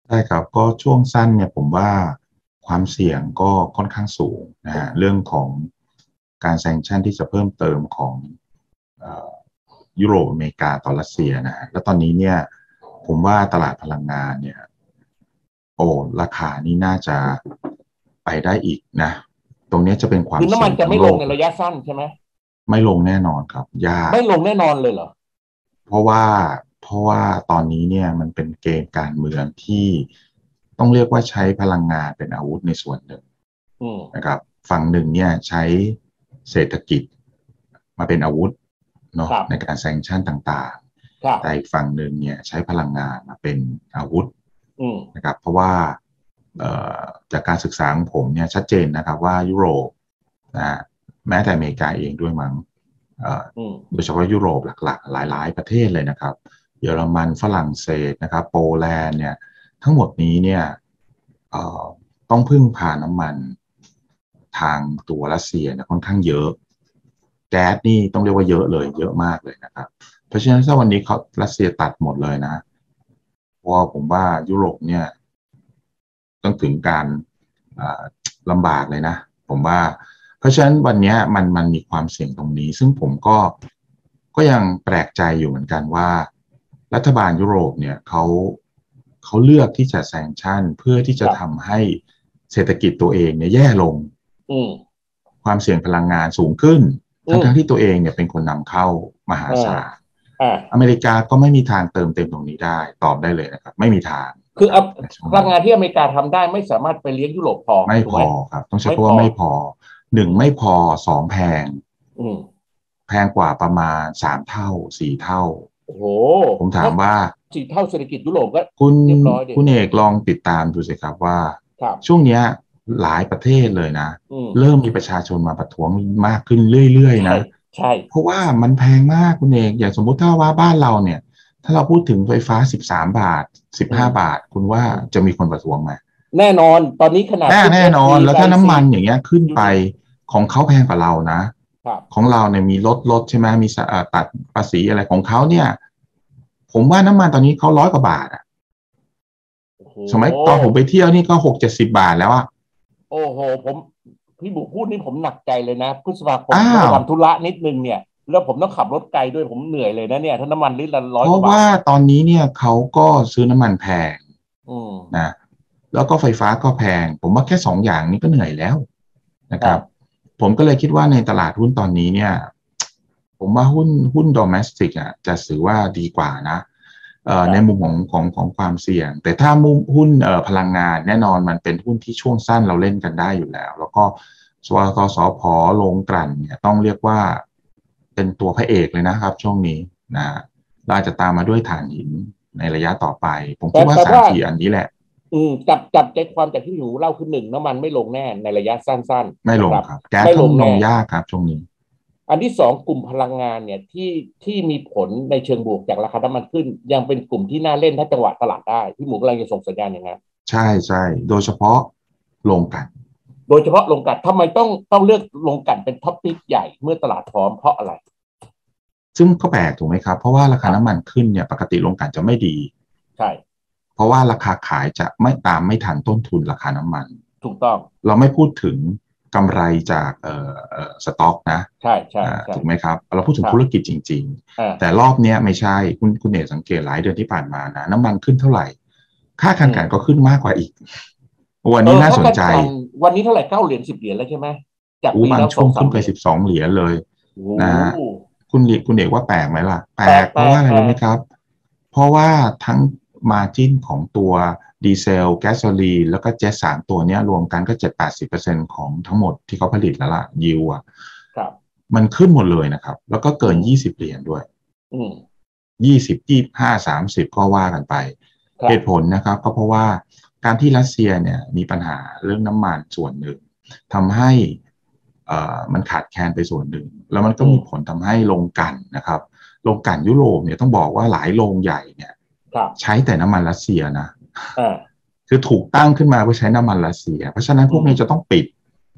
ใช่ครับก็ช่วงสั้นเนี่ยผมว่าความเสี่ยงก็ค่อนข้างสูงนะฮะเรื่องของการแซงชั่นที่จะเพิ่มเติมของเอ่อยุโรปอเมริกาต่อรัสเซียนะฮะแล้วตอนนี้เนี่ยผมว่าตลาดพลังงานเนี่ยโอ้ราคานี้น่าจะไปได้อีกนะตรงนี้จะเป็นความคือน้ำเสี่ยงมันจะไม่ทั้งโลกลงในระยะสั้นใช่ไหมไม่ลงแน่นอนครับยากไม่ลงแน่นอนเลยเหรอเพราะว่าเพราะว่าตอนนี้เนี่ยมันเป็นเกมการเมืองที่ต้องเรียกว่าใช้พลังงานเป็นอาวุธในส่วนหนึ่งอืมนะครับฝั่งหนึ่งเนี่ยใช้เศรษฐกิจมาเป็นอาวุธเนาะครับในการแซงชั่นต่างครับๆแต่อีกฝั่งหนึ่งเนี่ยใช้พลังงานมาเป็นอาวุธอืมนะครับเพราะว่าจากการศึกษาของผมเนี่ยชัดเจนนะครับว่ายุโรปนะแม้แต่อเมริกาเองด้วยมั้งอืมโดยเฉพาะยุโรปหลักๆหลายๆประเทศเลยนะครับเยอรมันฝรั่งเศสนะครับโปแลนด์เนี่ยทั้งหมดนี้เนี่ยต้องพึ่งพาน้ำมันทางตัวรัสเซียเนี่ยค่อนข้างเยอะแก๊สนี่ต้องเรียกว่าเยอะเลยเยอะมากเลยนะครับเพราะฉะนั้นถ้าวันนี้เขารัสเซียตัดหมดเลยนะเพราะว่าผมว่ายุโรปเนี่ยต้องถึงการลำบากเลยนะผมว่า เพราะฉะนั้นวันนี้มันมีความเสี่ยงตรงนี้ซึ่งผมก็ยังแปลกใจอยู่เหมือนกันว่ารัฐบาลยุโรปเนี่ยเขาเลือกที่จะแซงชั่นเพื่อที่คจะรับทำให้เศรษฐกิจตัวเองเนี่ยแย่ลงอืมความเสี่ยงพลังงานสูงขึ้นอืมทั้งที่ตัวเองเนี่ยเป็นคนนำเข้ามหาอ่าศาลอ่าอเมริกาก็ไม่มีทางเติมเต็มตรงนี้ได้ตอบได้เลยนะครับไม่มีทางนะครับคือเอาในช่วงนี้พลังงานที่อเมริกาทำได้ไม่สามารถไปเลี้ยงยุโรปพอไม่ถูกไหมพอครับต้องใช้ไม่พอคำว่าไม่พอหนึ่งอืมไม่พอสองแพงอืมแพงกว่าประมาณ3 เท่า4 เท่าโอ้โหผมถาถ้ามว่าสี่เท่าเศรษฐกิจยุโรปก็คุณเรียบร้อยดิคุณเอกลองติดตามดูสิครับว่าครับช่วงเนี้ยหลายประเทศเลยนะอืมเริ่มมีประชาชนมาประท้วงมากขึ้นเรื่อยๆใช่นะใช่เพราะว่ามันแพงมากคุณเอกอย่างสมมุติถ้าว่าบ้านเราเนี่ยถ้าเราพูดถึงไฟฟ้า13 บาทสิบอืมห้าบาทคุณว่าอืมจะมีคนประท้วงไหมแน่นอนตอนนี้ขนาดขึ้นแน่นอ SP นแล้วไปถ้าน้ำสี่มันอย่างเงี้ยขึ้นไปยูนิตของเขาแพงกว่าเรานะครับของเราเนี่ยมีลดใช่ไหมมีตัดภาษีอะไรของเขาเนี่ยผมว่าน้ำมันตอนนี้เขา100 กว่าบาทอะโอ้โหสมัยตอนผมไปเที่ยวนี่ก็60-70 บาทแล้วอะโอ้โหผมพี่บุพูดนี่ผมหนักใจเลยนะพฤษภาคมอ้าวผมต้องไปทำธุระนิดนึงเนี่ยแล้วผมต้องขับรถไกลด้วยผมเหนื่อยเลยนะเนี่ยถ้าน้ำมันลิตรละร้เพราะว่าอยกว่าบาทตอนนี้เนี่ยเขาก็ซื้อน้ำมันแพงอืมนะแล้วก็ไฟฟ้าก็แพงผมว่าแค่2 อย่างนี้ก็เหนื่อยแล้วนะครับครับผมก็เลยคิดว่าในตลาดหุ้นตอนนี้เนี่ยผมว่าหุ้นโดเมสติกอ่ะจะถือว่าดีกว่านะในมุมครับของความเสี่ยงแต่ถ้ามุมหุ้นพลังงานแน่นอนมันเป็นหุ้นที่ช่วงสั้นเราเล่นกันได้อยู่แล้วแล้วก็สวทสพลงกลั่นเนี่ยต้องเรียกว่าเป็นตัวพระเอกเลยนะครับช่วงนี้นะเราจะตามมาด้วยถ่านหินในระยะต่อไปผมคิดว่าแต่ว่า 3-4อันนี้แหละจับใจความจากที่หนูเล่าคือหนึ่งน้ำมันไม่ลงแน่ในระยะสั้นไม่ๆนะครับลงครับแก๊สไม่ก็ลงลงแน่ยากครับช่วงนี้อันที่สองกลุ่มพลังงานเนี่ยที่มีผลในเชิงบวกจากราคาน้ำมันขึ้นยังเป็นกลุ่มที่น่าเล่นถ้าจังหวะตลาดได้พี่หมูกำลังจะส่งสัญญาณอย่างนั้นใช่โดยเฉพาะลงกันโดยเฉพาะลงกลั่นทำไมต้องเลือกลงกลั่นเป็นท็อปปิกใหญ่เมื่อตลาดพร้อมเพราะอะไรซึ่งก็แปลกถูกไหมครับเพราะว่าราคคารับน้ำมันขึ้นเนี่ยปกติโรงกลั่นจะไม่ดีใช่เพราะว่าราคาขายจะไม่ตามไม่ทันต้นทุนราคาน้ำมันถูกต้องเราไม่พูดถึงกำไรจากสต็อกนะใช่ใช่ใช่ถูกไหมครับเราพูดถึครับงธุรกิจจริงๆแต่อ่ารอบเนี้ยไม่ใช่คุณเอกสังเกตหลายเดือนที่ผ่านมานะน้ำมันขึ้นเท่าไหร่ค่าอืการกลั่นก็มขึ้นมากกว่าอีกวันนี้น่าค่าสนใจการกันวันนี้เท่าไหร่9 เหรียญ 10 เหรียญแล้วใช่ไหมจากปีแล้วสบางช่วงขึ้นไปองสามเหรียญ 12 เหรียญเลยโอ้นะฮะโหคุณเอกว่าแปลกไหมล่ะแปลกแปลเพราะว่าอะไรกแปลกรู้ไหมครับเพราะว่าทั้งมาจิ้นของตัวดีเซลแก๊สโซลีนแล้วก็เจ็ต3 ตัวเนี้ยรวมกันก็70-80%ของทั้งหมดที่เขาผลิตแล้วล่ะยิวอ่ะครับมันขึ้นหมดเลยนะครับแล้วก็อืเกินม 20 เหรียญด้วยอืม 20 25 30ก็ว่ากันไปครับเหตุผลนะครับก็เพราะว่าการที่รัสเซียเนี่ยมีปัญหาเรื่องน้ำมันส่วนหนึ่งทำให้มันขาดแคลนไปส่วนหนึ่งแล้วมันก็อืมมีผลทำให้โรงกลั่นนะครับโรงกลั่นยุโรปเนี่ยต้องบอกว่าหลายโรงใหญ่เนี่ยครับใช้แต่น้ำมันรัสเซียนะอ่าคือถูกตั้งขึ้นมาเพื่อใช้น้ำมันรัสเซียเพราะฉะนั้นพอืมวกนี้จะต้องปิด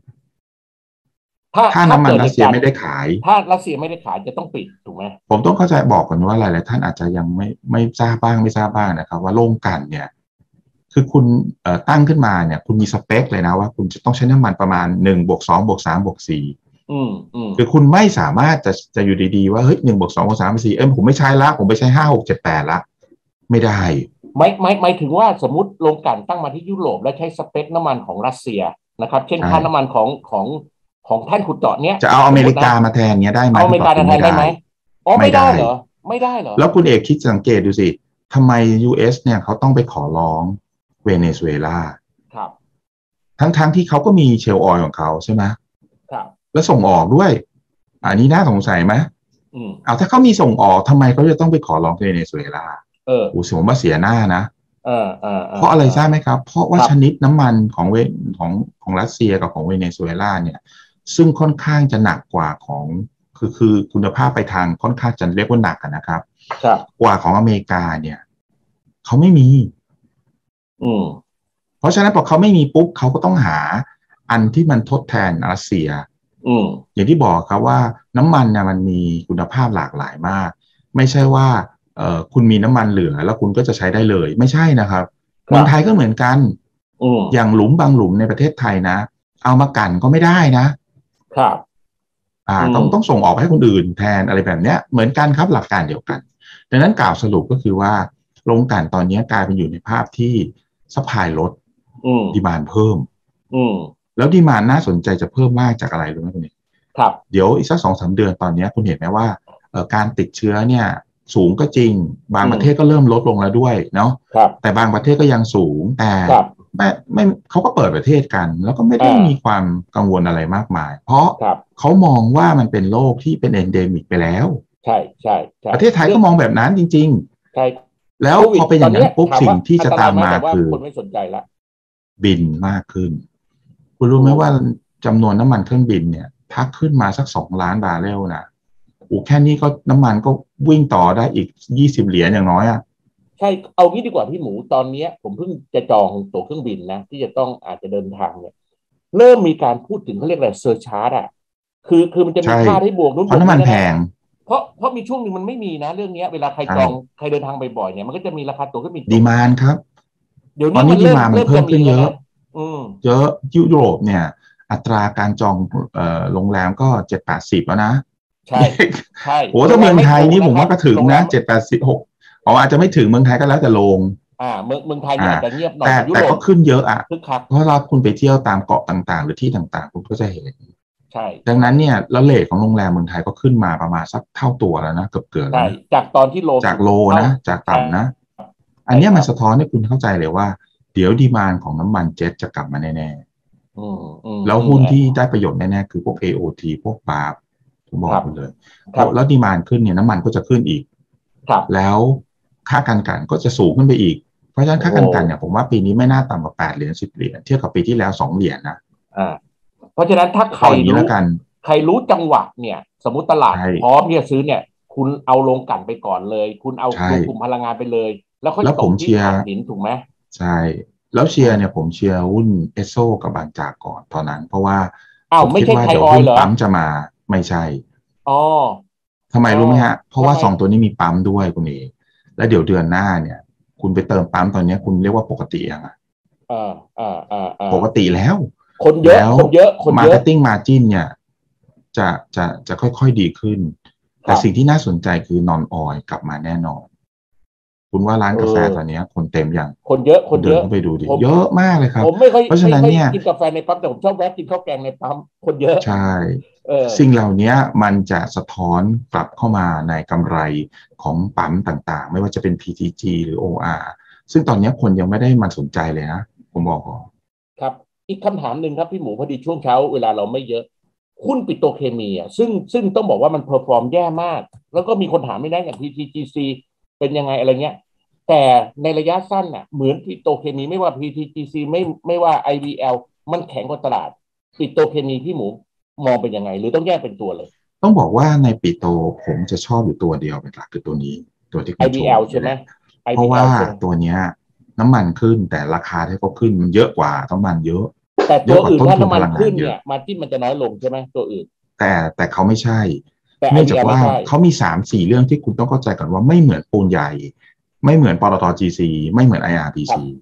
ถ้าถ้าน้ำมันถ้าเกิดรัสเซียไม่เหตุการณ์ได้ขายถ้ารัสเซียไม่ได้ขายจะต้องปิดถูกไหมผมต้องเข้าใจบอกก่อนว่าหลายๆท่านอาจจะยังไม่ทราบบ้างไม่ทราบบ้างนะครับว่าโรงกลั่นเนี่ยคืคือคุณตั้งขึ้นมาเนี่ยคุณมีสเปคเลยนะว่าคุณจะต้องใช้น้ำมันประมาณ1+2+3+4คือคุณไม่สามารถจะอยู่ดีๆว่าเฮ้ย1+2+3+4ผมไม่ใช้ละผมไปใช้5 6 7 8ละไม่ได้หมายถึงว่าสมมติโรงกลั่นตั้งมาที่ยุโรปแล้วใช้สเปคน้ำมันของรัสเซียนะครับเช่นค่าน้ำมันของท่านขุดเจาะเนี้ยจะเอาอเมริกามาแทนเนี้ยได้ไหมเอาอเมริกามาแทนได้ไหมอ๋อไม่ได้เหรอไม่ได้เหรอแล้วคุณเอกคิดสังเกตดูสิทำไม US เนี่ยเขาต้องไปขอร้องเวเนซุเอลาครับทั้งที่เขาก็มีเชลล์ออยล์ของเขาใช่ไหมครับแล้วส่งออกด้วยอันนี้น่าสงสัยไหมเอาถ้าเขามีส่งออกทำไมเขาจะต้องไปขอร้องเวเนซุเอลาผมว่าเสียหน้านะเพราะอะไรทราบไหมครับเพราะว่าชนิดน้ำมันของรัสเซียกับของเวเนซุเอลาเนี่ยซึ่งค่อนข้างจะหนักกว่าของคือคุณภาพไปทางค่อนข้างจะเรียกว่าหนักนะครับกว่าของอเมริกาเนี่ยเขาไม่มีเพราะฉะนั้นพอเขาไม่มีปุ๊บเขาก็ต้องหาอันที่มันทดแทนรัสเซียอย่างที่บอกครับว่าน้ำมันเนี่ยมันมีคุณภาพหลากหลายมากไม่ใช่ว่าคุณมีน้ำมันเหลือแล้วคุณก็จะใช้ได้เลยไม่ใช่นะครับเมืองไทยก็เหมือนกันอย่างหลุมบางหลุมในประเทศไทยนะเอามากั่นก็ไม่ได้นะครับต้องส่งออกให้คนอื่นแทนอะไรแบบเนี้ยเหมือนกันครับหลักการเดียวกันดังนั้นกล่าวสรุปก็คือว่าโรงกลั่นตอนนี้กลายเป็นอยู่ในภาพที่ซัพพลายลดดีมานด์เพิ่มแล้วดีมานด์น่าสนใจจะเพิ่มมากจากอะไรรู้ไหมคุณเอกครับเดี๋ยวอีกสัก2-3 เดือนตอนนี้คุณเห็นไหมว่าการติดเชื้อเนี่ยสูงก็จริงบางประเทศก็เริ่มลดลงแล้วด้วยเนาะแต่บางประเทศก็ยังสูงแต่ไม่เขาก็เปิดประเทศกันแล้วก็ไม่ได้มีความกังวลอะไรมากมายเพราะเขามองว่ามันเป็นโรคที่เป็นเอนเดมิกไปแล้วใช่ประเทศไทยก็มองแบบนั้นจริงๆใช่แล้วพอเป็นอย่างนั้นปุ๊บสิ่งที่จะตามมาคือคนไม่สนใจละบินมากขึ้นคุณรู้ไหมว่าจำนวนน้ำมันเครื่องบินเนี่ยถ้าขึ้นมาสัก2 ล้านบาร์เรลนะแค่นี้ก็น้ำมันก็วิ่งต่อได้อีก20 เหรียญอย่างน้อยใช่เอางี้ดีกว่าพี่หมูตอนนี้ผมเพิ่งจะจองตั๋วเครื่องบินนะที่จะต้องอาจจะเดินทางเนี่ยเริ่มมีการพูดถึงเขาเรียกอะไรเซอร์ชาร์จคือมันจะมีค่าที่บวกนู้นเพราะน้ำมันแพงเพราะมีช่วงหนึ่งมันไม่มีนะเรื่องนี้เวลาใครจองใครเดินทางบ่อยๆเนี่ยมันก็จะมีราคาตั๋วเครื่องบินดีมานครับเดี๋ยวนี้มันดีมานมันเพิ่มขึ้นเยอะเยอะยุโรปเนี่ยอัตราการจองโรงแรมก็7-80แล้วนะใช่โอ้ถ้าเมืองไทยนี่ผมว่าก็ถึงนะ7-86อาจจะไม่ถึงเมืองไทยก็แล้วแต่โรงเมืองไทยนี่อาจจะเงียบหน่อยแต่ก็ขึ้นเยอะเพราะเราคุณไปเที่ยวตามเกาะต่างๆหรือที่ต่างๆคุณก็จะเห็นใช่ดังนั้นเนี่ยแล้วเรทของโรงแรมเมืองไทยก็ขึ้นมาประมาณสักเท่าตัวแล้วนะเกือบใช่จากตอนที่จากโลนะจากต่ำนะอันนี้มันสะท้อนให้คุณเข้าใจเลยว่าเดี๋ยวดีมานด์ของน้ำมันเจ็ตจะกลับมาแน่ๆแล้วหุ้นที่ได้ประโยชน์แน่ๆคือพวก AOT พวกปาล์มผมบอกคุณเลยแล้วดีมานด์ขึ้นเนี่ยน้ำมันก็จะขึ้นอีกแล้วค่าการกันก็จะสูงขึ้นไปอีกเพราะฉะนั้นค่าการกันเนี่ยผมว่าปีนี้ไม่น่าต่ำกว่า8 เหรียญ10 เหรียญเทียบกับปีที่แล้ว2 เหรียญนะเพราะฉะนั้นถ้าใครรู้จังหวะเนี่ยสมมุติตลาดพร้อมที่จะซื้อเนี่ยคุณเอาลงกันไปก่อนเลยคุณเอากลุ่มพลังงานไปเลยแล้วผมเชียร์หินถูกไหมใช่แล้วเชียร์เนี่ยผมเชียร์หุ้นเอสโซกับบางจากก่อนตอนนั้นเพราะว่าไม่ใช่ไทยออยล์เหรอปั๊มจะมาไม่ใช่ทำไมรู้ไหมฮะเพราะว่า2 ตัวนี้มีปั๊มด้วยคุณเอกแล้วเดี๋ยวเดือนหน้าเนี่ยคุณไปเติมปั๊มตอนนี้คุณเรียกว่าปกติยังปกติแล้วคนเยอะ marketing margin เนี่ยจะค่อยๆดีขึ้นแต่สิ่งที่น่าสนใจคือนอนออยกลับมาแน่นอนคุณว่าร้านกาแฟตอนนี้คนเต็มยังคนเยอะเดินเข้าไปดูดิเยอะมากเลยครับผมไม่ค่อยเพราะฉะนั้นเนี่ยกินกาแฟในปั๊มแต่ผมชอบแวะกินข้าวแกงในปั๊มคนเยอะใช่สิ่งเหล่านี้มันจะสะท้อนกลับเข้ามาในกำไรของปั๊มต่างๆไม่ว่าจะเป็น PTG หรือ OR ซึ่งตอนนี้คนยังไม่ได้มาสนใจเลยนะผมบอกก่อนครับอีกคำถามหนึ่งครับพี่หมูพอดีช่วงเช้าเวลาเราไม่เยอะหุ้นปิโตรเคมีซึ่งต้องบอกว่ามันเพอร์ฟอร์มแย่มากแล้วก็มีคนถามไม่ได้อย่าง PTGC เป็นยังไงอะไรเงี้ยแต่ในระยะสั้นเหมือนปิโตรเคมีไม่ว่า PTGC ไม่ว่า IVL มันแข็งกว่าตลาดปิโตรเคมีพี่หมูมองเป็นยังไงหรือต้องแยกเป็นตัวเลยต้องบอกว่าในปิโตรผมจะชอบอยู่ตัวเดียวเป็นหลักคือตัวนี้ตัวที่คุณโชว์ IVL ใช่ไหมเพราะว่าตัวเนี้ยน้ำมันขึ้นแต่ราคาที่เขาขึ้นมันเยอะกว่าน้ำมันเยอะแต่ตัวอื่นถ้าน้ำมันขึ้นเนี่ยมาจิ้นมันจะน้อยลงใช่ไหมตัวอื่นแต่เขาไม่ใช่เนื่องจากว่าเขามี 3-4 เรื่องที่คุณต้องเข้าใจก่อนว่าไม่เหมือนปูนใหญ่ไม่เหมือนปตท. GC ไม่เหมือน IRPC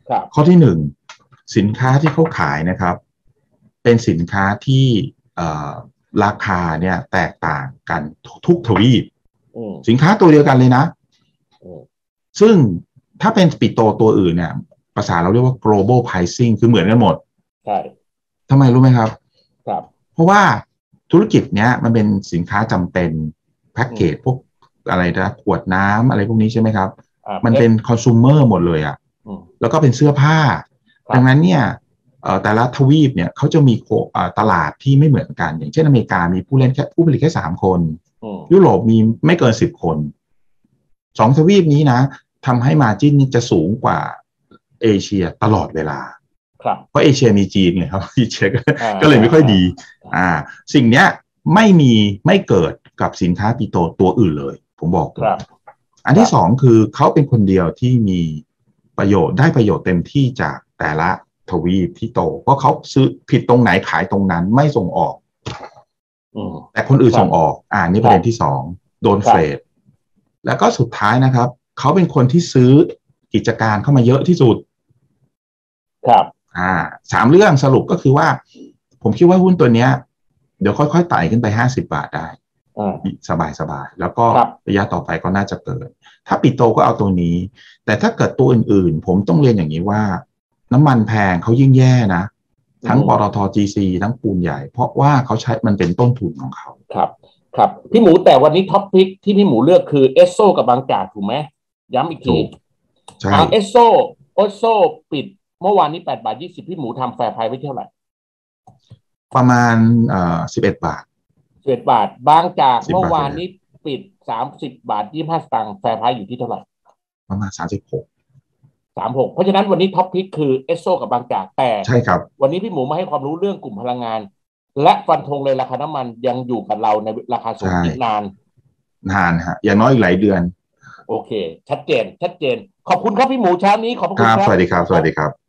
ครับข้อที่หนึ่งสินค้าที่เขาขายนะครับ เป็นสินค้าที่ราคาเนี่ยแตกต่างกันทุกทวีปสินค้าตัวเดียวกันเลยนะซึ่งถ้าเป็นปิโตตัวอื่นเนี่ยภาษาเราเรียกว่า global pricing คือเหมือนกันหมดใช่ทำไมรู้ไหมครับครับเพราะว่าธุรกิจเนี้ยมันเป็นสินค้าจำเป็นแพ็กเกจพวกอะไรนะขวดน้ำอะไรพวกนี้ใช่ไหมครับมันเป็นคอน sumer หมดเลยอ่ะแล้วก็เป็นเสื้อผ้าดังนั้นเนี่ยแต่ละทวีปเนี่ยเขาจะมีตลาดที่ไม่เหมือนกันอย่างเช่นอเมริกามีผู้ผลิตแค่3 คนยุโรปมีไม่เกิน10 คน2 ทวีปนี้นะทำให้มาร์จิ้นจะสูงกว่าเอเชียตลอดเวลาเพราะเอเชียมีจีนไงครับเอเชียก็เลยไม่ค่อยดีสิ่งเนี้ยไม่เกิดกับสินค้าปิโตตัวอื่นเลยผมบอกอันที่สองคือเขาเป็นคนเดียวที่มีได้ประโยชน์เต็มที่จากแต่ละทวีปที่โตเพราะเขาซื้อผิดตรงไหนขายตรงนั้นไม่ส่งออกแต่คนอื่นส่งออกนี่ประเด็นที่สองโดนเฟรดแล้วก็สุดท้ายนะครับเขาเป็นคนที่ซื้อกิจการเข้ามาเยอะที่สุดครับ 3 เรื่องสรุปก็คือว่าผมคิดว่าหุ้นตัวเนี้ยเดี๋ยวค่อยๆไต่ขึ้นไป50 บาทได้สบายๆแล้วก็ระยะต่อไปก็น่าจะเกิดถ้าปิโตก็เอาตัวนี้แต่ถ้าเกิดตัวอื่นๆผมต้องเรียนอย่างนี้ว่าน้ำมันแพงเขายิ่งแย่นะทั้งปตท. GC ทั้งปูนใหญ่เพราะว่าเขาใช้มันเป็นต้นทุนของเขาครับพี่หมูแต่วันนี้ท็อปพิกที่พี่หมูเลือกคือเอสโซกับบางจากถูกไหมย้ำอีกทีเอสโซปิดเมื่อวานนี้8.20 พี่หมูทำแฟร์ไพรส์ไว้เท่าไหร่ประมาณ11 บาทบางจากเมื่อวานนี้ปิด30.25 สตางค์แฟร์ไพรส์อยู่ที่เท่าไหร่ประมาณ36 เพราะฉะนั้นวันนี้ท็อปพิกคือเอสโซกับบางจากแต่ใช่ครับวันนี้พี่หมูมาให้ความรู้เรื่องกลุ่มพลังงานและฟันธงเลยราคาน้ำมันยังอยู่กับเราในราคาสูงอีกนานฮะอย่างน้อยอีกหลายเดือนโอเคชัดเจนขอบคุณครับพี่หมูเช้านี้ขอบคุณครับสวัสดีครับ